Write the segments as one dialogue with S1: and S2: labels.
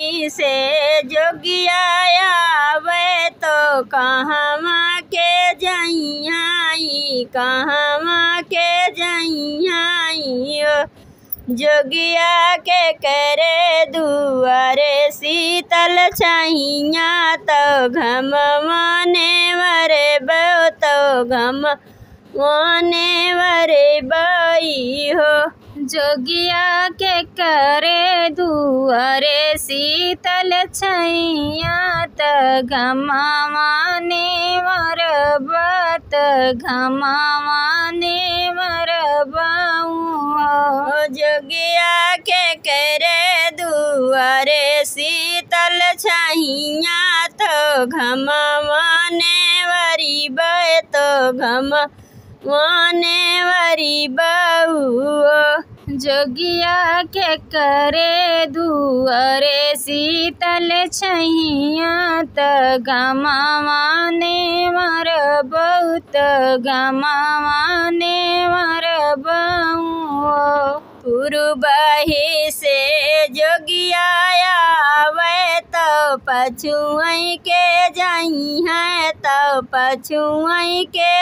S1: से जोगिया आवे तो कहवा के जइयाई, कहवा के जइयाई। जोगिया के करे दुआरे शीतल छहिया, तो घम माने वरे बो, तो घम माने वरे बई हो।
S2: जोगिया के करे दुआरे शीतल छैया, त घमा माने वरबत, घमा माने वरबऊ।
S1: जोगिया के करे दुआरे शीतल छहिया, तो घम माने वरी बे, तो घम माने वरी बऊ।
S2: जोगिया के करे दुआरे शीतल छैया, त घमा माने वरबऊ, त घमा माने वरबऊ।
S1: पूर्वहि से जोगिया आवे तो पछुआई के जइहा, तो पछुआई के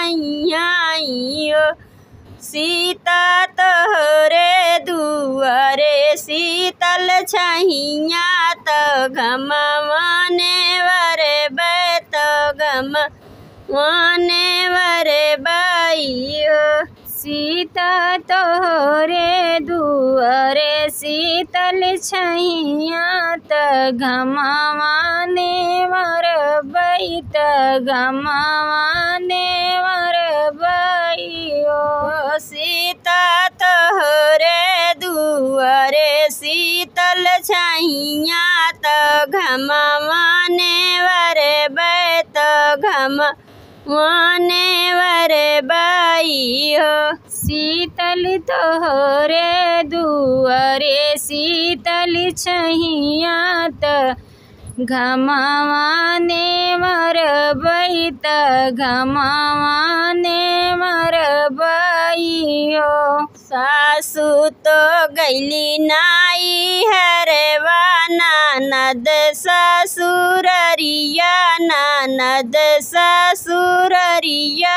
S1: जइहा। सीता तोहरे दुआरे शीतल छहिया, तो घम माने वरे बे, तो घम माने वरे बई।
S2: सीता तोहरे दुआरे शीतल छैया, त घमा माने वरबई, त घमा माने वरबई।
S1: सीता तोहरे दुआरे शीतल छहिया, तो घम माने वरे बे, तो घम माने वरे बई हो।
S2: शीतल तोहरे दुआरे शीतल छैया, त घमा माने वरबई, त घमा माने वरबई हो।
S1: सासु तो गैली नाई हरवा, ननद ससुररिया, ननद ससुररिया।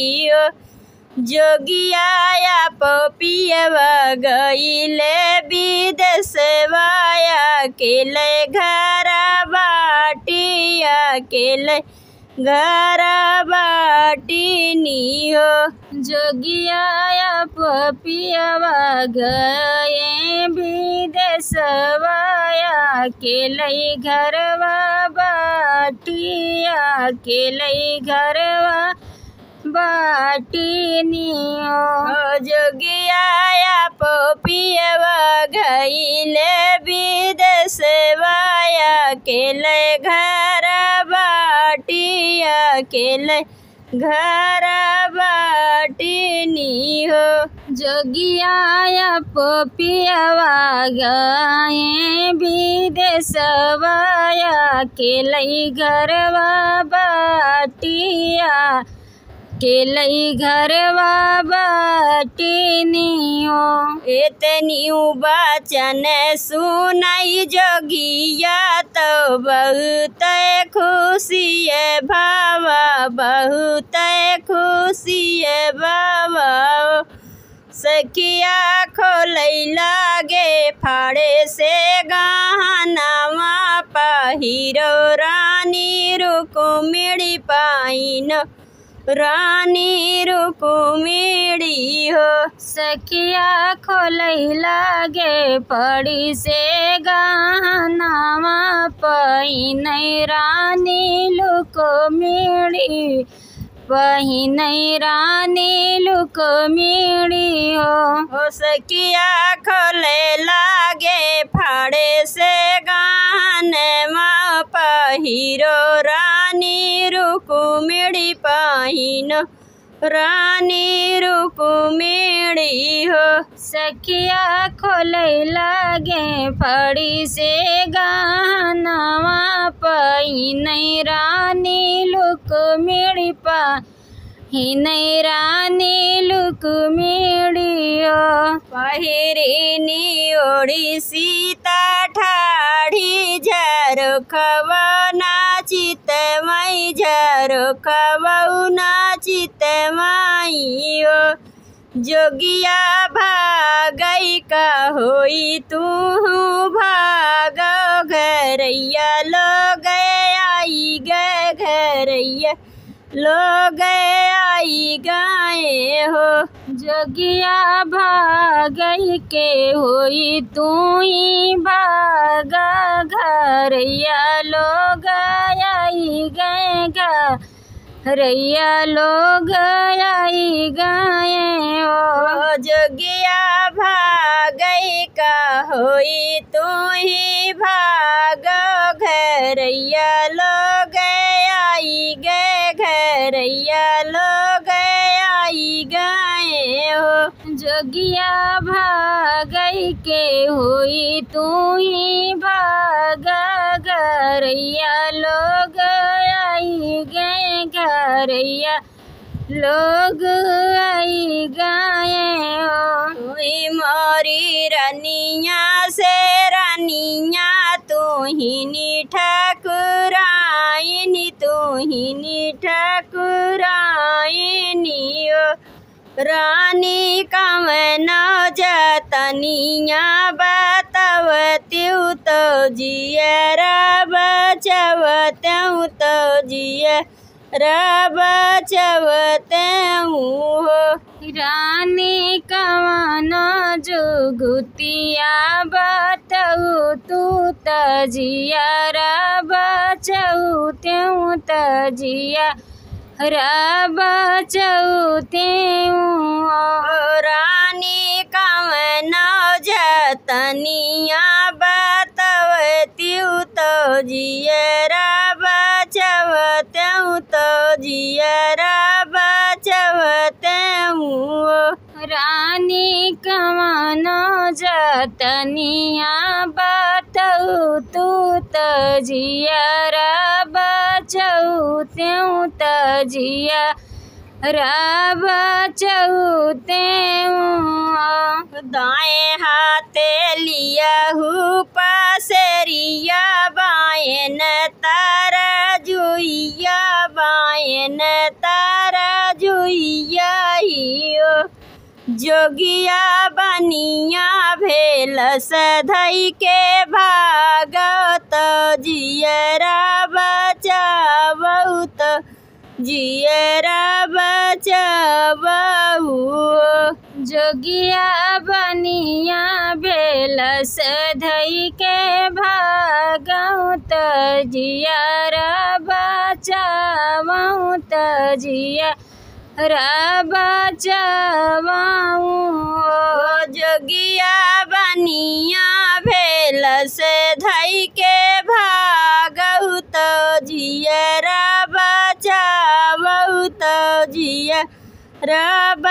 S1: जोगिया पपियवा गईले विदेशवा, अकेले घर बाटिया, अकेले घर बाटिनी हो।
S2: जोगिया पपियवा गए विदेशवा, अकेले घरवा बाटिया, अकेले घरवा बाटिनी हो।
S1: जोगिया पपियवा गईले विदेशवा, अकेले घर बाटिया, अकेले घर बाटिनी हो।
S2: जोगिया पपियवा गए विदेशवा, अकेले घरवा बाटिया, अकेले घरवा बाटिनी हो।
S1: इतनी बचन सुनाई जोगिया, तो बहुत खुशी भावा, बहुत खुशी बाबा। सखिया खोलै लागे फाड़े से गहनावा, पहिरो रानी रुक्मिणी पाइन, रानी रुक्मिणी हो।
S2: सखिया खोलै लागे पड़ी से गहनावा, पहिनै रानी रुक्मिणी, पहिनै रानी रुक्मिणी हो।
S1: सखिया खोले लागे फाड़े से गहनावा, पहिरो रानी रुक्मिणी पाइन, रानी रुक्मिणी हो।
S2: सखिया खोलै लागे फड़ी से गहनावा, पहिनै रानी रुक्मिणी पहिनै रानी रुक्मिणी हो।
S1: पहिरिनी ओढ़ी सीता ठाढ़ी झरो खवना चित मई झरो खवना चित मई हो। जोगिया भागई का होई तू भाग घरैया लोग आई गए घरैया लोग आई गए हो।
S2: जोगिया भागई के होई तू ही भागा घरैया लोग आई गए घरैया लोग आई गए हो।
S1: जोगिया भागई का होई तू ही भाग घरैया लोग आई गए घरैया लोग आई गए हो।
S2: जोगिया भागई के होई तू ही भागा घरैया लोग आई गए घरैया लोग आई गए हो।
S1: मोरी रानिया से रानिया तू ही ठाकुराइनी तू ही ठाकुराइनी ओ। रानी कवन जतनिया बतावत्यू तो जियरा बचवत्यू तो जियरा बचवत्यू हो।
S2: रानी कवन जुगुतिया बतऊ तू तजियारा बचऊ त्यों तजिया बचऊ त्यों।
S1: रानी कवन जतनिया बतवत्यू तो जियरा बचवत्यू तो जियरा बचवत्यू।
S2: रानी कवन जतनिया बतऊ तू तजियारा बचऊ त्यों तजिया बचऊ त्यों।
S1: दाएं हाथे लिया हूँ पसेरिया बायन तारा जुइया बायन तारा जुइया हियो। जोगिया बनिया भेल सधई के भागत जियरा बचावऊ तो जियरा बचावऊ।
S2: जोगिया बनिया भेल सधई के भागऊ तो जियरा बचावऊ तो जियरा बचावऊ।
S1: जोगिया बनिया भेल सधई के भागऊ तो जियरा बचावऊ तो जियरा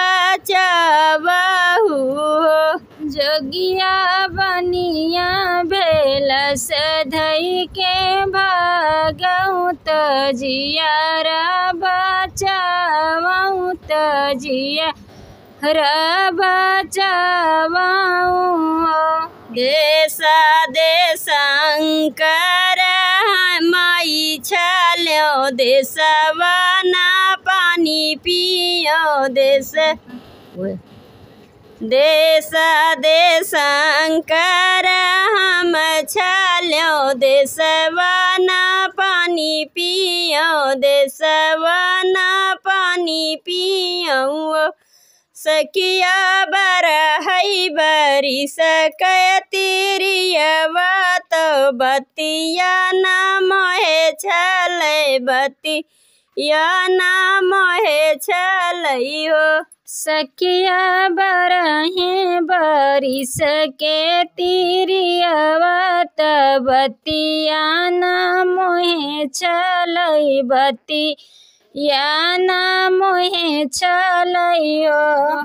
S1: बचावऊ।
S2: जोगिया बनिया भेल सधई के भागऊ तो जियरा बचावऊ तो जियरा बचावऊ।
S1: देसा देशंकर माई छल्यो देशवाना पानी पियो देश देशंकर हम छल्यो देशवाना पानी पियो देशवाना पानी पियो। सखिया बरहई बरी सकतिरियवा तो बतिया न मोहे छलै बतिया न मोहे छलै हो।
S2: सखिया बरहे बरिस के तिरियवा त बतिया न मोहे छलै बतिया न मोहे छलैयो।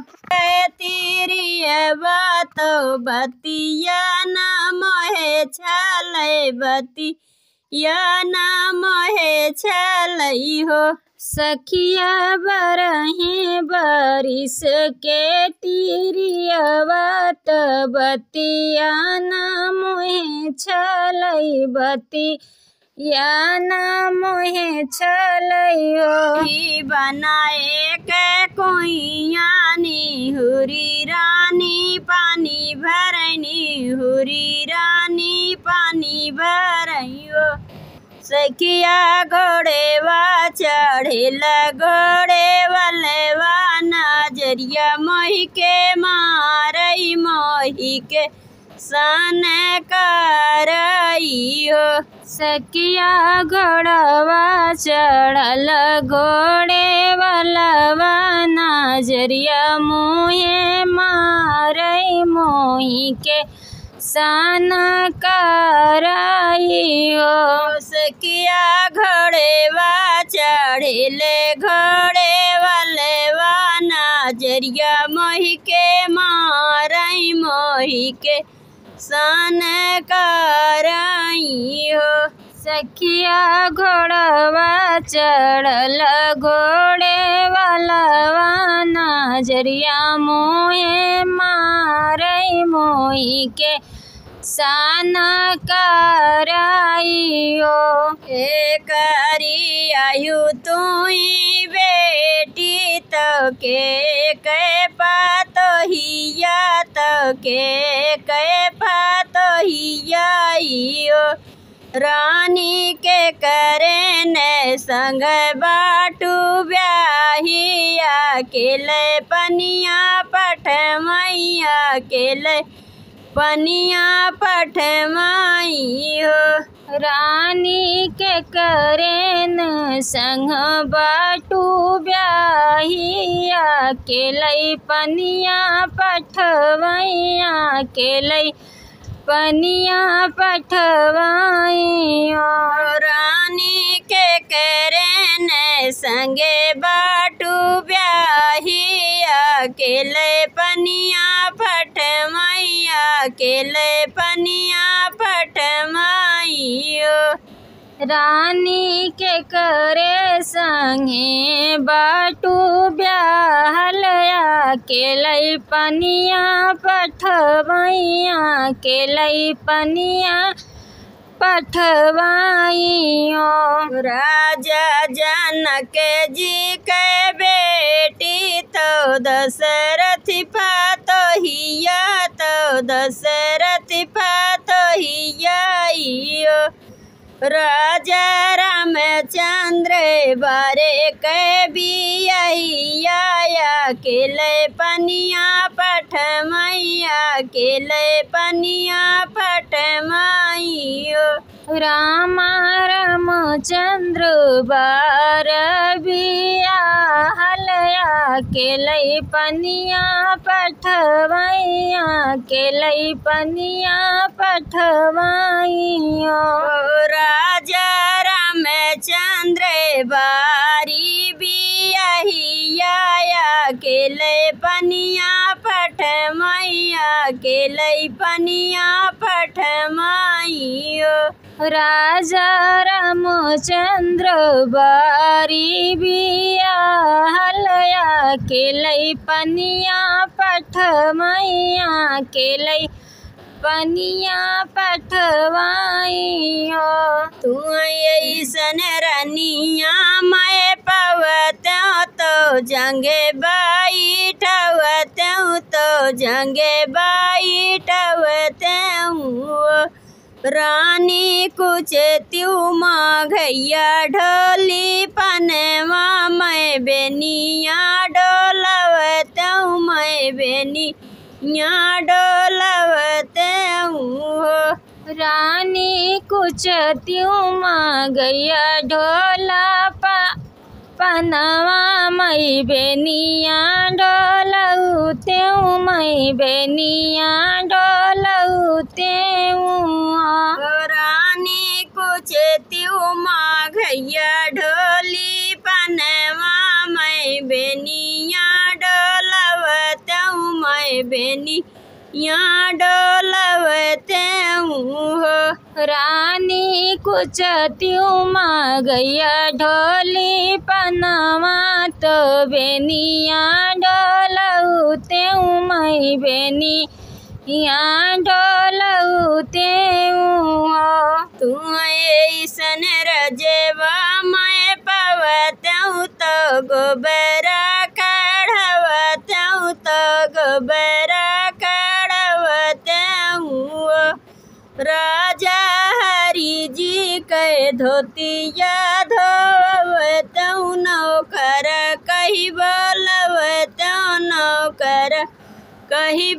S1: तिरियवा तो बतिया न मोहे छलै बतिया न मोहे छलै हो।
S2: सखिया बरहे बरिस के तिरियवा त बतिया न मोहे छलै बतिया न मोहे छलै हो।
S1: बनाए के कोइया निहुरी रानी पानी भरनी हुरी रानी पानी भरइयो। सखिया घोड़ेवा चढ़ेल घोड़े वालेवा नजरिया मोहि के मारई मोहि के सन करइयो।
S2: सखिया घोड़वा चढ़ल घोड़े वालवा नजरिया मोहे मारई मोहि के सन करइयो।
S1: सखिया घोड़ेवा चढ़ेले घोड़े वालेवा नजरिया मोहि के मारई मोहि के सन करइयो।
S2: सखिया घोड़वा चढ़ल घोड़े वालवा नजरिया मोहे मारई मोहि के सन करइयो।
S1: करी आयु तुई बेटी तो के पातोहिया तो के पातोहिया रानी के करे ने संग बाटू ब्याही अकेले पनिया पठमैया अकेले पनिया पठमई हो।
S2: रानी के करेन संग बाटू ब्याही अकेले पनिया पठवैया अकेले पनिया पठवई हो।
S1: रानी के करेन संगे बाटू ब्याही अकेले पनिया पठमैया अकेले पनिया पठमई हो।
S2: रानी के करे संगे बाटू ब्याहल अकेले पनिया पठवैया अकेले पनिया पठवई हो।
S1: राजा जनक जी के बेटी तो दशरथ पातोहिया तो दशरथ पातोहिया। राजा रामचंद्र बारे के बिया अकेले पनिया पठमैया अकेले पनिया पठमई हो।
S2: रामा रामचंद्र बार बिया हलया अकेले पनिया पठवैया अकेले पनिया पठवई हो।
S1: राजा रामचंद्र बारी बिया अकेले पनिया पठमैया अकेले पनिया पठमई हो।
S2: राजा रामचंद्र बारी बिया हलया अकेले पनिया पठमैया अकेले पनिया पठवई हो।
S1: तू ऐसन रानिया मैं पवतौ तो जंगे बैठवतौ तो जंगे बैठवतौ। रानी कुछ त्यू माघैया ढोली पनवा मैं बेनिया डोलवतौ मैं बेनिया डोलवतौ हो।
S2: रानी कुछ त्यू माघैया ढोला पनवा मैं बेनिया डोलौतेऊ मैं बेनिया डोलौतेऊ।
S1: रानी कुछ त्यू माघैया ढोली पनवा मैं बेनिया डोलवतौ मैं बेनिया यहाँ डोलवते हो।
S2: रानी कुछ त्युमा गैया ढोली पनमा तो बेनिया डोलौते मई बेनी यहाँ डोलौते हो।
S1: तू ऐसन रजेवा मैं पवतऊ तो गोबरा कढ़वतऊ तो गोबरा कढ़वतऊ। राजा हरि जी के धोतिया धोवतऊ नौकर कही बोलवतऊ नौकर कही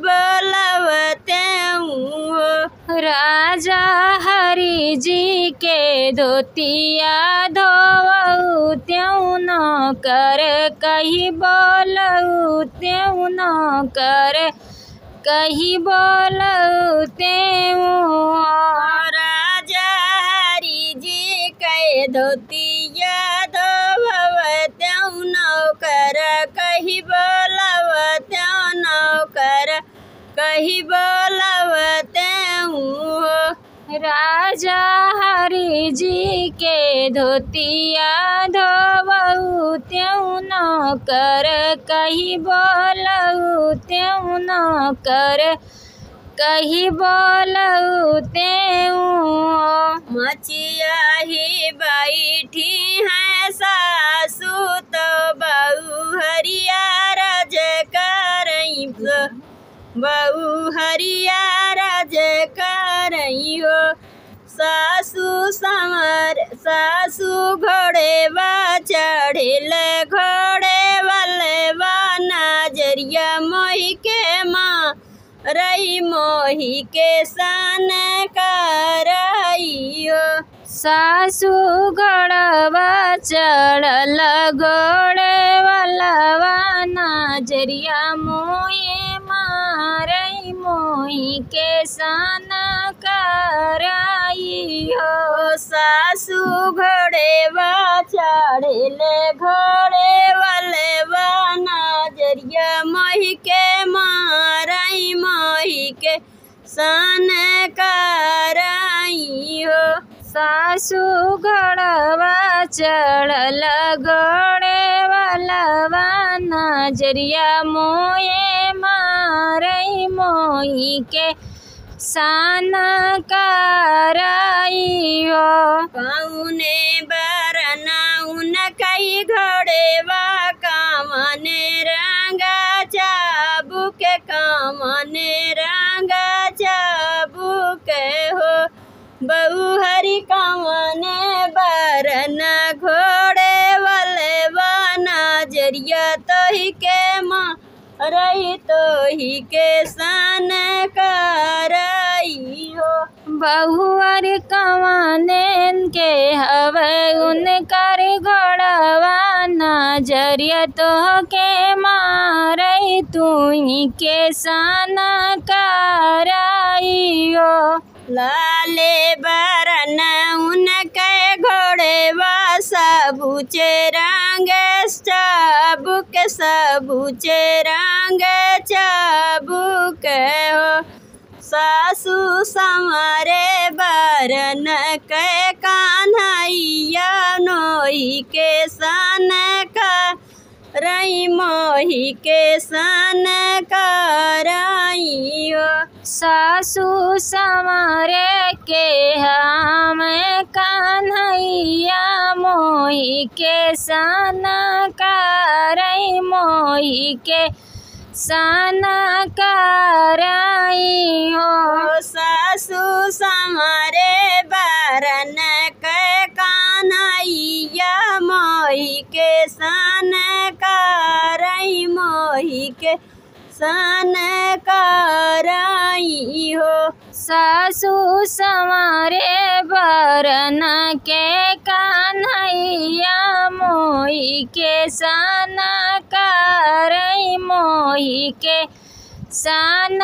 S1: बोलवतऊ।
S2: राजा हरि जी के धोतिया धोवऊ त्यों नौकर कही बोलऊ त्यों नौकर कही बोलऊ त्यों।
S1: राजा हरि जी के धोतिया धोवतऊ नौकर कही बोलवतऊ नौकर कही बोलवतऊ।
S2: राजा हरि जी के धोतिया धोवऊ त्यों नौकर कही बोलऊ त्यों नौकर कही बोलऊ त्यों।
S1: मचिया ही बैठी है सासू तो बहू हरिया राज करई बहू हरिया राज करई हो। सासू घोड़े वा चढ़िल घोड़े वाले वा नजरिया मोही के माँ रही मोही के सन करई हो।
S2: सासू घोड़वा चढ़ल घोड़े वालवा नजरिया मोये मारई मोही के सन कराई हो।
S1: सासू घोड़े वा चढ़ले घोड़े वाले वा नजरिया मोही के मारई मोही के सन कराई हो।
S2: सासू घोड़वा चढ़ल घोड़े वालवा नजरिया मोये मारई मोही के सन कराई हो।
S1: कौने बरना उन कई घोड़े वा कामने रंगा चाबुक कामने रंगा चाबुक हो। बहू हरि कामने बरन घोड़े वाले वा नजरिया तो ही के माँ रही तो ही के सन कराई हो।
S2: बहुअर कवाने के हवे उनकर घोड़वा नजरिया तो के मारई तू ही के सन कराई हो।
S1: लाले बरन उनके घोड़े वा सबूचे रंग चाबुक सबूचे रंग चाबुक हो। सासू समारे बरन के कान्हैया नोही के सन करई मोही के सन कराई हो।
S2: सासू समारे के हम कान्हैया मोही के सन करई मोही के सन कराई हो।
S1: सासू समारे बरन के कान्हैया मोही के सन करई मोही के सन कराई हो।
S2: सासू समारे बरन के कान्हैया मोही के सन करई मोही के सन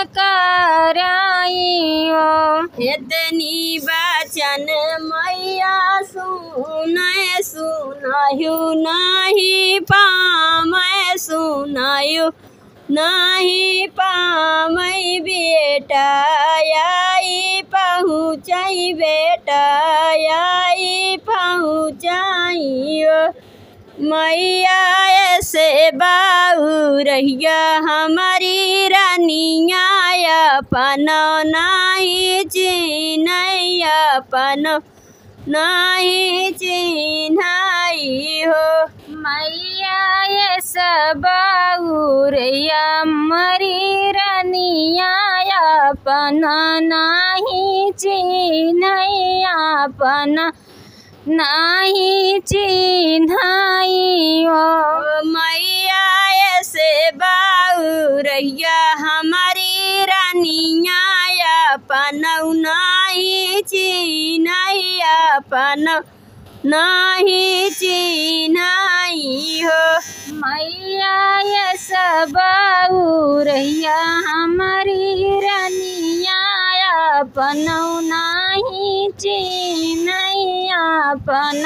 S2: कराई हो।
S1: इतनी बचन मैया सुनाय सुनायु नहीं पामै सुनायु नाही पामई बेटा आई पहुँचई बेटा आई पहुँचाई मैया ऐसे बाउरहिया हमारी रानिया अपन नाही चिन्हैया अपन नहीं चिन्हाई हो
S2: मैया ये सबौरैया मरी रनिया अपन नाही चिन्हैया अपन नाही चिन्हाई हो
S1: मैया ऐसे बाउरैया हमारी रानिया अपन नहीं चिन्हैया अपन नहीं चिन्हाई हो
S2: मैया ये सबौरैया हमारी रनिया अपन नाही चिन्हैया अपन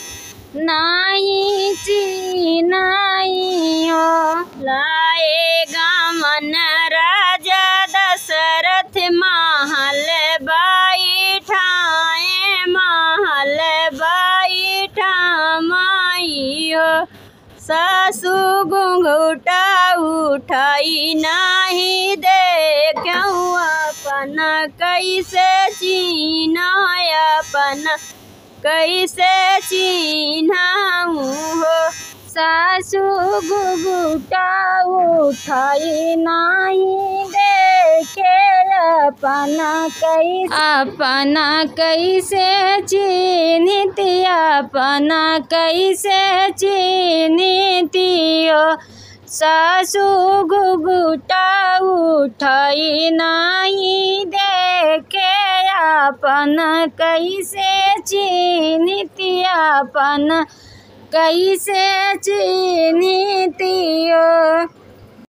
S2: नाही चिन्हाई हो
S1: लाएगा मन राजा दशरथ महल बैठाए महल बैठामाई हो सासु घुंघटा उठाई नहीं देखूँ अपन कैसे चिन्ह अपन कैसे चिन्हाऊँ हो
S2: सासु घुघुटा उठाई नहीं देखे अपना कैसे चिन्हती अपना कैसे चिन्हतियो सासु घुघुटा उठाई नहीं देखे अपन कैसे चिन्हती अपन कैसे चिन्हतियो।